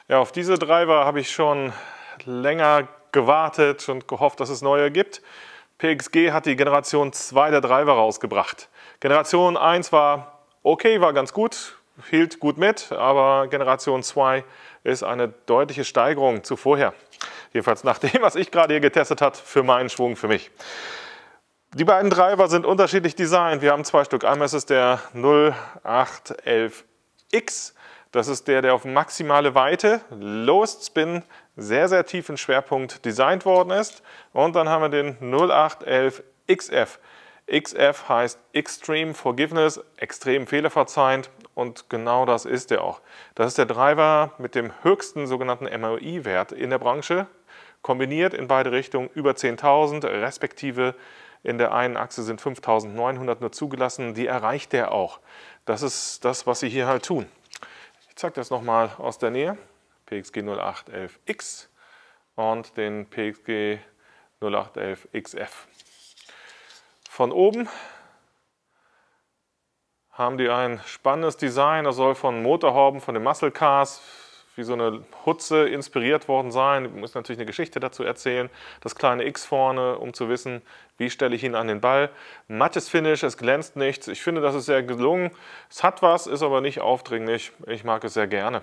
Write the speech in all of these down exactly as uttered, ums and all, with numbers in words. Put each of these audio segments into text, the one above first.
Ja, auf diese Driver habe ich schon länger gewartet und gehofft, dass es neue gibt. P X G hat die Generation zwei der Driver rausgebracht. Generation eins war okay, war ganz gut, hielt gut mit, aber Generation zwei ist eine deutliche Steigerung zu vorher. Jedenfalls nach dem, was ich gerade hier getestet habe, für meinen Schwung, für mich. Die beiden Driver sind unterschiedlich designt. Wir haben zwei Stück. Einmal ist es der null acht elf X. Das ist der, der auf maximale Weite, Lowest Spin, sehr, sehr tiefen Schwerpunkt designt worden ist. Und dann haben wir den null acht elf X F. X F heißt Extreme Forgiveness, extrem fehlerverzeihend. Und genau das ist er auch. Das ist der Driver mit dem höchsten sogenannten M O I-Wert in der Branche. Kombiniert in beide Richtungen über zehntausend, respektive in der einen Achse sind fünftausendneunhundert nur zugelassen. Die erreicht er auch. Das ist das, was sie hier halt tun. Ich zeige das nochmal aus der Nähe. P X G null acht elf X und den P X G null acht elf X F. Von oben haben die ein spannendes Design. Das soll von Motorhauben, von den Muscle Cars, wie so eine Hutze inspiriert worden sein. Ich muss natürlich eine Geschichte dazu erzählen. Das kleine X vorne, um zu wissen, wie stelle ich ihn an den Ball. Mattes Finish, es glänzt nichts. Ich finde, das ist sehr gelungen. Es hat was, ist aber nicht aufdringlich. Ich mag es sehr gerne.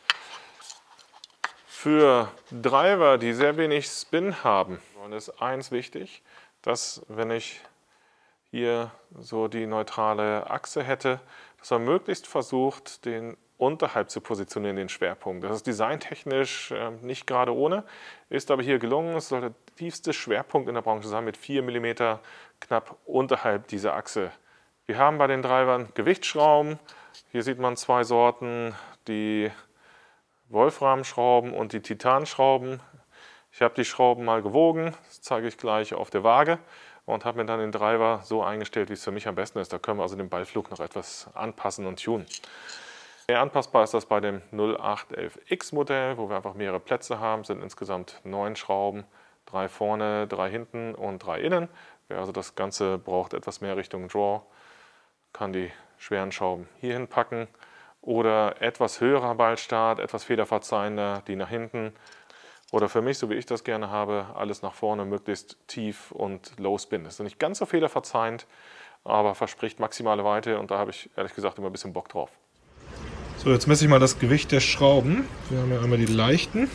Für Driver, die sehr wenig Spin haben, ist eins wichtig, dass, wenn ich hier so die neutrale Achse hätte, dass man möglichst versucht, den unterhalb zu positionieren, den Schwerpunkt. Das ist designtechnisch äh, nicht gerade ohne, ist aber hier gelungen. Es soll der tiefste Schwerpunkt in der Branche sein, mit vier Millimeter knapp unterhalb dieser Achse. Wir haben bei den Drivern Gewichtsschrauben. Hier sieht man zwei Sorten, die Wolframschrauben und die Titanschrauben. Ich habe die Schrauben mal gewogen, das zeige ich gleich auf der Waage, und habe mir dann den Driver so eingestellt, wie es für mich am besten ist. Da können wir also den Ballflug noch etwas anpassen und tunen. Sehr anpassbar ist das bei dem null acht elf X Modell, wo wir einfach mehrere Plätze haben. Es sind insgesamt neun Schrauben, drei vorne, drei hinten und drei innen. Wer also das Ganze braucht, etwas mehr Richtung Draw, kann die schweren Schrauben hier hinpacken. Oder etwas höherer Ballstart, etwas fehlerverzeihender, die nach hinten. Oder für mich, so wie ich das gerne habe, alles nach vorne, möglichst tief und Low Spin. Das ist nicht ganz so fehlerverzeihend, aber verspricht maximale Weite, und da habe ich ehrlich gesagt immer ein bisschen Bock drauf. So, jetzt messe ich mal das Gewicht der Schrauben. Wir haben ja einmal die leichten.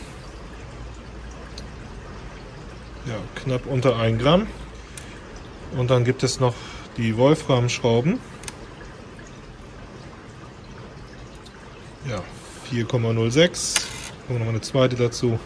Ja, knapp unter ein Gramm. Und dann gibt es noch die Wolfram-Schrauben. Ja, vier Komma null sechs. Machen wir noch eine zweite dazu.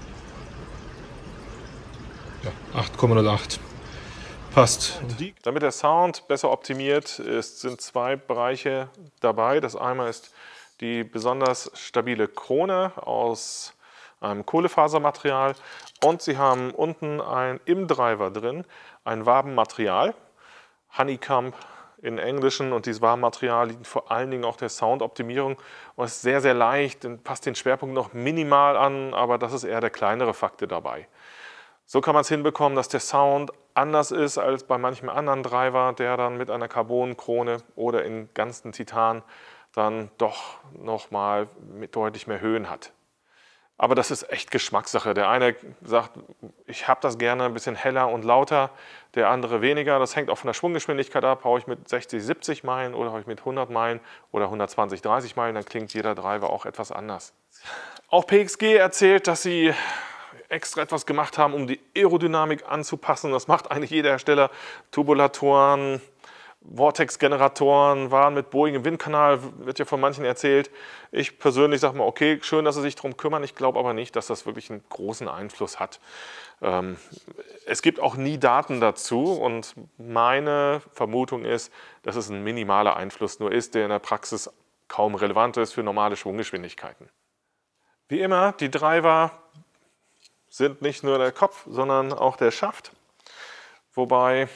Ja, acht Komma null acht. Passt. Damit der Sound besser optimiert ist, sind zwei Bereiche dabei. Das einmal ist die besonders stabile Krone aus einem Kohlefasermaterial, und sie haben unten ein, im Driver drin ein Wabenmaterial, Honeycomb in Englischen, und dieses Wabenmaterial dient vor allen Dingen auch der Soundoptimierung und ist sehr, sehr leicht und passt den Schwerpunkt noch minimal an, aber das ist eher der kleinere Faktor dabei. So kann man es hinbekommen, dass der Sound anders ist als bei manchem anderen Driver, der dann mit einer Carbonkrone oder in ganzen Titan dann doch nochmal deutlich mehr Höhen hat. Aber das ist echt Geschmackssache. Der eine sagt, ich habe das gerne ein bisschen heller und lauter, der andere weniger. Das hängt auch von der Schwunggeschwindigkeit ab. Haue ich mit sechzig, siebzig Meilen oder haue ich mit hundert Meilen oder hundertzwanzig, dreißig Meilen, dann klingt jeder Driver auch etwas anders. Auch P X G erzählt, dass sie extra etwas gemacht haben, um die Aerodynamik anzupassen. Das macht eigentlich jeder Hersteller. Turbulatoren, Vortex-Generatoren waren mit Boeing im Windkanal, wird ja von manchen erzählt. Ich persönlich sage mal, okay, schön, dass sie sich darum kümmern. Ich glaube aber nicht, dass das wirklich einen großen Einfluss hat. Ähm, es gibt auch nie Daten dazu, und meine Vermutung ist, dass es ein minimaler Einfluss nur ist, der in der Praxis kaum relevant ist für normale Schwunggeschwindigkeiten. Wie immer, die Driver sind nicht nur der Kopf, sondern auch der Schaft, wobei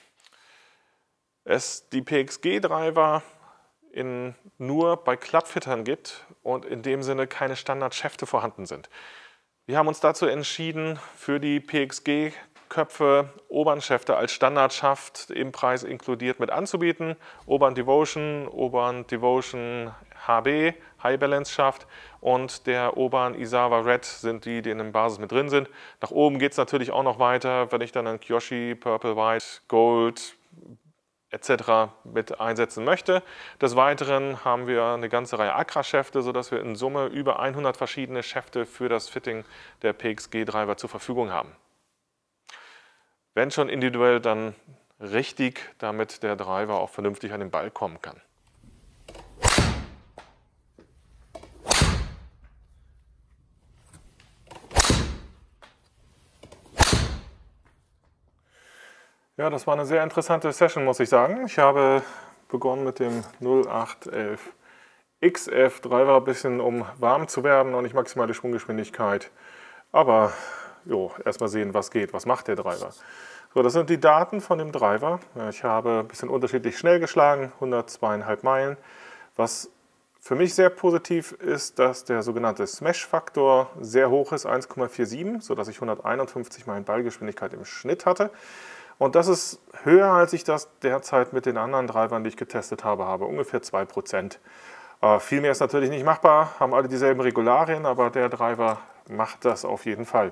es die P X G-Driver in, nur bei Clubfittern gibt und in dem Sinne keine Standardschäfte vorhanden sind. Wir haben uns dazu entschieden, für die P X G-Köpfe Obernschäfte als Standardschaft im Preis inkludiert mit anzubieten. Obern Devotion, Obern Devotion H B, High Balance Schaft, und der Oban Isawa Red sind die, die in der Basis mit drin sind. Nach oben geht es natürlich auch noch weiter, wenn ich dann einen Kyoshi, Purple, White, Gold et cetera mit einsetzen möchte. Des Weiteren haben wir eine ganze Reihe Accra-Schäfte, sodass wir in Summe über hundert verschiedene Schäfte für das Fitting der P X G-Driver zur Verfügung haben. Wenn schon individuell, dann richtig, damit der Driver auch vernünftig an den Ball kommen kann. Ja, das war eine sehr interessante Session, muss ich sagen. Ich habe begonnen mit dem null acht elf X F Driver, ein bisschen um warm zu werden und nicht maximale Schwunggeschwindigkeit. Aber jo, erstmal sehen, was geht, was macht der Driver. So, das sind die Daten von dem Driver. Ich habe ein bisschen unterschiedlich schnell geschlagen, hundertzwei Komma fünf Meilen. Was für mich sehr positiv ist, dass der sogenannte Smash-Faktor sehr hoch ist, eins Komma siebenundvierzig, sodass ich hunderteinundfünfzig Meilen Ballgeschwindigkeit im Schnitt hatte. Und das ist höher, als ich das derzeit mit den anderen Drivern, die ich getestet habe, habe. Ungefähr zwei Prozent. Äh, viel mehr ist natürlich nicht machbar, haben alle dieselben Regularien, aber der Driver macht das auf jeden Fall.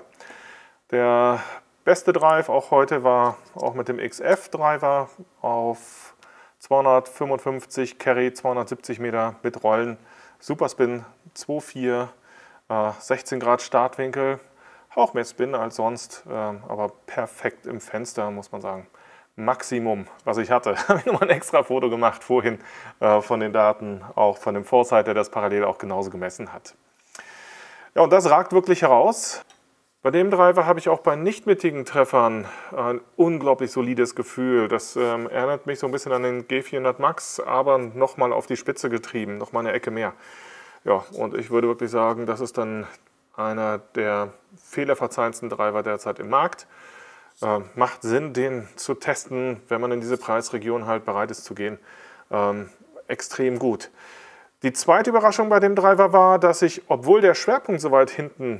Der beste Drive auch heute war auch mit dem X F Driver auf zweihundertfünfundfünfzig Carry, zweihundertsiebzig Meter mit Rollen. Superspin zwei Komma vier, äh, sechzehn Grad Startwinkel. Auch mehr Spin als sonst, äh, aber perfekt im Fenster, muss man sagen. Maximum, was ich hatte. Habe ich nochmal ein extra Foto gemacht vorhin äh, von den Daten, auch von dem Foresight, der das parallel auch genauso gemessen hat. Ja, und das ragt wirklich heraus. Bei dem Driver habe ich auch bei nicht mittigen Treffern ein unglaublich solides Gefühl. Das ähm, erinnert mich so ein bisschen an den G vierhundert Max, aber nochmal auf die Spitze getrieben, nochmal eine Ecke mehr. Ja, und ich würde wirklich sagen, das ist dann einer der fehlerverzeihendsten Driver derzeit im Markt. Äh, macht Sinn, den zu testen, wenn man in diese Preisregion halt bereit ist zu gehen. Ähm, extrem gut. Die zweite Überraschung bei dem Driver war, dass ich, obwohl der Schwerpunkt so weit hinten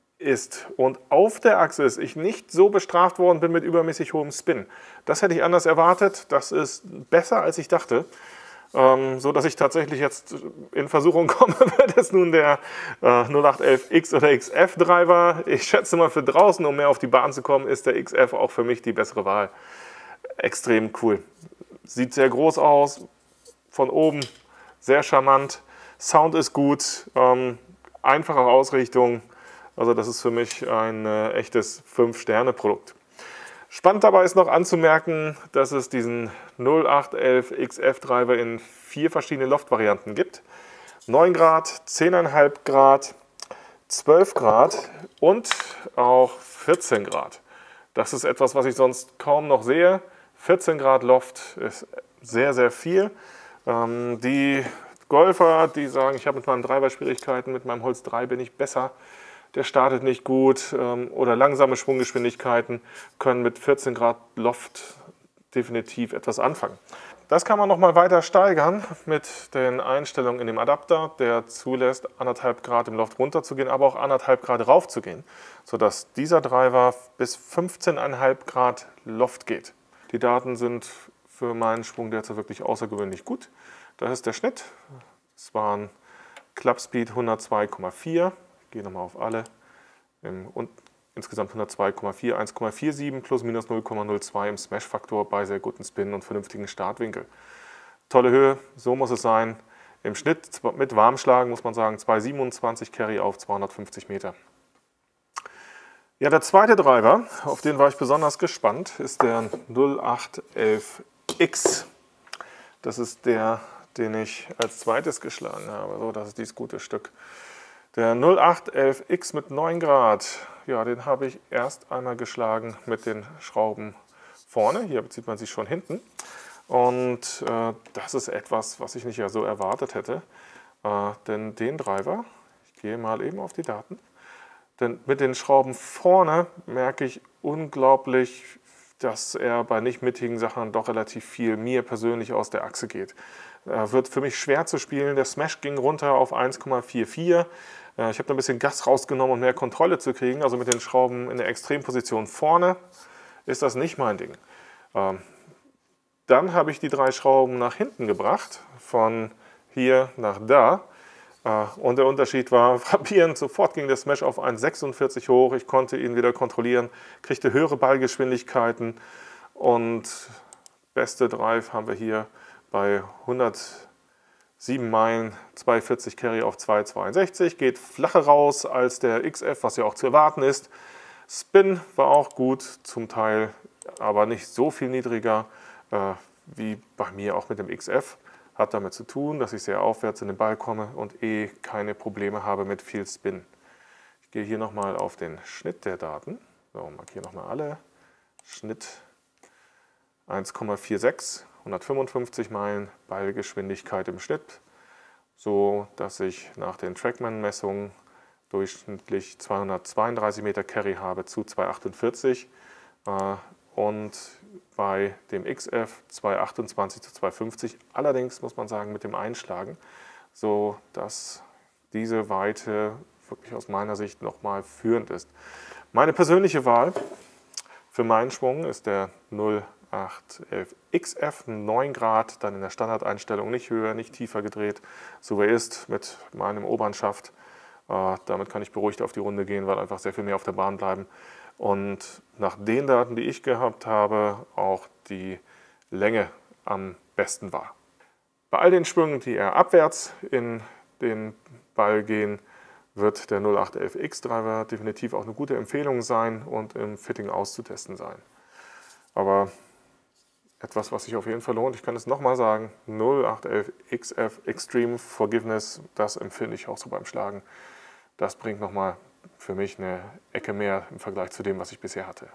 ist und auf der Achse ist, ich nicht so bestraft worden bin mit übermäßig hohem Spin. Das hätte ich anders erwartet. Das ist besser, als ich dachte. Ähm, so dass ich tatsächlich jetzt in Versuchung komme, wird es nun der äh, null acht elf X oder X F Driver. Ich schätze mal, für draußen, um mehr auf die Bahn zu kommen, ist der X F auch für mich die bessere Wahl. Extrem cool. Sieht sehr groß aus, von oben sehr charmant. Sound ist gut, ähm, einfache Ausrichtung. Also das ist für mich ein äh, echtes fünf Sterne Produkt. Spannend dabei ist noch anzumerken, dass es diesen null acht elf X F Driver in vier verschiedene Loftvarianten gibt. neun Grad, zehn Komma fünf Grad, zwölf Grad und auch vierzehn Grad. Das ist etwas, was ich sonst kaum noch sehe. vierzehn Grad Loft ist sehr, sehr viel. Ähm, die Golfer, die sagen, ich habe mit meinem Driver Schwierigkeiten, mit meinem Holz drei bin ich besser, der startet nicht gut ähm, oder langsame Schwunggeschwindigkeiten, können mit vierzehn Grad Loft definitiv etwas anfangen. Das kann man noch mal weiter steigern mit den Einstellungen in dem Adapter, der zulässt, anderthalb Grad im Loft runter zu gehen, aber auch anderthalb Grad rauf zu gehen, sodass dieser Driver bis fünfzehn Komma fünf Grad Loft geht. Die Daten sind für meinen Schwung derzeit wirklich außergewöhnlich gut. Das ist der Schnitt. Es waren Clubspeed hundertzwei Komma vier. Ich gehe nochmal auf alle. Und insgesamt hundertzwei Komma vier, eins Komma siebenundvierzig plus minus null Komma null zwei im Smash-Faktor bei sehr guten Spin und vernünftigen Startwinkel. Tolle Höhe, so muss es sein. Im Schnitt mit Warmschlagen muss man sagen zwei Komma siebenundzwanzig Carry auf zweihundertfünfzig Meter. Ja, der zweite Driver, auf den war ich besonders gespannt, ist der null acht elf X. Das ist der, den ich als zweites geschlagen habe. So, das ist dieses gute Stück. Der null acht elf X mit neun Grad, ja, den habe ich erst einmal geschlagen mit den Schrauben vorne. Hier sieht man sie schon hinten. Und äh, das ist etwas, was ich nicht ja so erwartet hätte. Äh, denn den Driver, ich gehe mal eben auf die Daten, denn mit den Schrauben vorne merke ich unglaublich, dass er bei nicht mittigen Sachen doch relativ viel mir persönlich aus der Achse geht. Äh, wird für mich schwer zu spielen. Der Smash ging runter auf eins Komma vierundvierzig. Äh, ich habe da ein bisschen Gas rausgenommen, um mehr Kontrolle zu kriegen. Also mit den Schrauben in der Extremposition vorne ist das nicht mein Ding. Ähm, dann habe ich die drei Schrauben nach hinten gebracht. Von hier nach da. Und der Unterschied war frappierend, sofort ging der Smash auf eins Komma sechsundvierzig hoch, ich konnte ihn wieder kontrollieren, kriegte höhere Ballgeschwindigkeiten und beste Drive haben wir hier bei hundertsieben Meilen, zweihundertvierzig Carry auf zwei Komma zweiundsechzig, geht flacher raus als der X F, was ja auch zu erwarten ist. Spin war auch gut, zum Teil aber nicht so viel niedriger äh, wie bei mir auch mit dem X F. Hat damit zu tun, dass ich sehr aufwärts in den Ball komme und eh keine Probleme habe mit viel Spin. Ich gehe hier nochmal auf den Schnitt der Daten. So, markiere nochmal alle. Schnitt eins Komma sechsundvierzig, hundertfünfundfünfzig Meilen, Ballgeschwindigkeit im Schnitt, so dass ich nach den Trackman-Messungen durchschnittlich zweihundertzweiunddreißig Meter Carry habe zu zweihundertachtundvierzig äh, und bei dem X F zweihundertachtundzwanzig zu zweihundertfünfzig, allerdings muss man sagen mit dem Einschlagen, so dass diese Weite wirklich aus meiner Sicht nochmal führend ist. Meine persönliche Wahl für meinen Schwung ist der null acht elf X F, neun Grad, dann in der Standardeinstellung nicht höher, nicht tiefer gedreht, so wie er ist mit meinem Obernschaft. Äh, damit kann ich beruhigt auf die Runde gehen, weil einfach sehr viel mehr auf der Bahn bleiben. Und nach den Daten, die ich gehabt habe, auch die Länge am besten war. Bei all den Schwüngen, die eher abwärts in den Ball gehen, wird der null acht elf X Driver definitiv auch eine gute Empfehlung sein und im Fitting auszutesten sein. Aber etwas, was sich auf jeden Fall lohnt, ich kann es nochmal sagen, null acht elf X F Extreme Forgiveness, das empfinde ich auch so beim Schlagen. Das bringt nochmal für mich eine Ecke mehr im Vergleich zu dem, was ich bisher hatte.